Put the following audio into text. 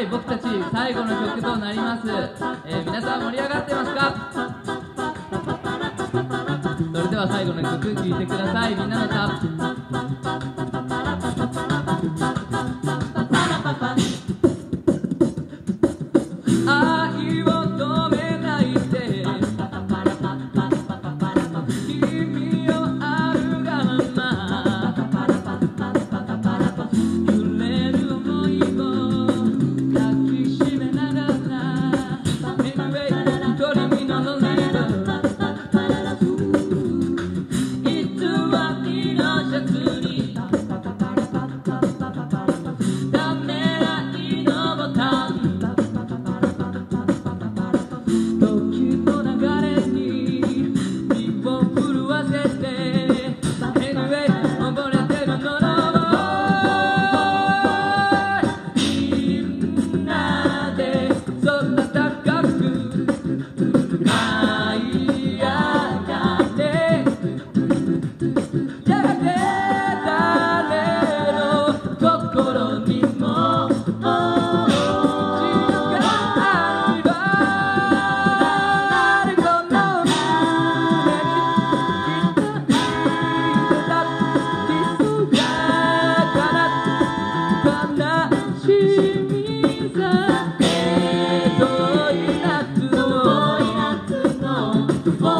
、僕たち最後の曲となります。皆さん盛り上がってますか？それでは最後の曲聴いてください。みんなの歌。愛を止めないで君をあるがまま揺れる想いを抱きしめながら Anyway 一人身のロリード偽りのシャツにためらいのボタン遠い夏の